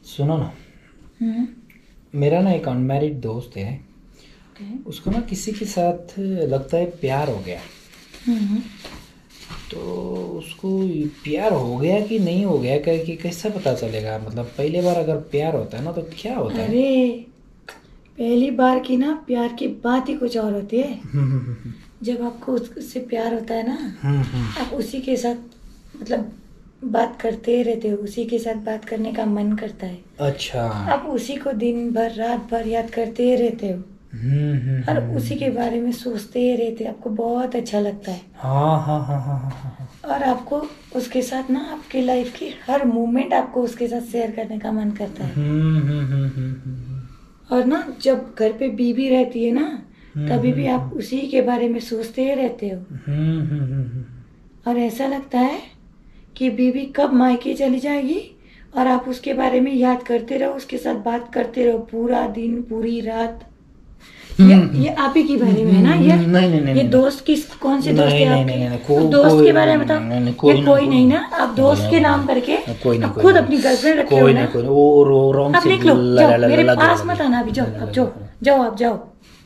सुनो ना, मेरा ना एक अनमैरिड दोस्त है। उसको ना किसी के साथ लगता है प्यार हो गया। तो उसको प्यार हो गया कि नहीं हो गया कि कैसे पता चलेगा? मतलब पहली बार अगर प्यार होता है ना तो क्या होता है? अरे पहली बार की ना प्यार की बात ही कुछ और होती है। जब आपको उससे प्यार होता है ना, आप उसी के साथ मतलब बात करते रहते हो, उसी के साथ बात करने का मन करता है। अच्छा। आप उसी को दिन भर रात भर याद करते रहते हो और उसी के बारे में सोचते रहते हो। आपको बहुत अच्छा लगता है। हाँ हाँ हाँ हाँ हाँ हाँ। और आपको उसके साथ ना आपकी लाइफ की हर मोमेंट आपको उसके साथ शेयर करने का मन करता है। और ना जब घर पे बीवी रहती है ना, तभी भी आप उसी के बारे में सोचते रहते हो। और ऐसा लगता है कि बीवी कब मायके चली जाएगी और आप उसके बारे में याद करते रहो, उसके साथ बात करते रहो पूरा दिन पूरी रात। ये आप ही के बारे में है ना? ये नहीं ये दोस्त किस कौन से दोस्त है नहीं आपके? नहीं नहीं, अब दोस्त कोई के बारे में नहीं बताओ। नहीं नहीं, ये कोई नहीं ना, आप दोस्त के नाम करके कोई नहीं आप कोई खुद नहीं अपनी गर्लफ्रेंड रखे हो कोई ना। नहीं कोई नहीं, वो रॉन्ग आप से निकलो, लगा जाओ, मेरे लगा पास लगा मत आना अभी। जाओ, अब जाओ, लगा। जाओ, आप जाओ।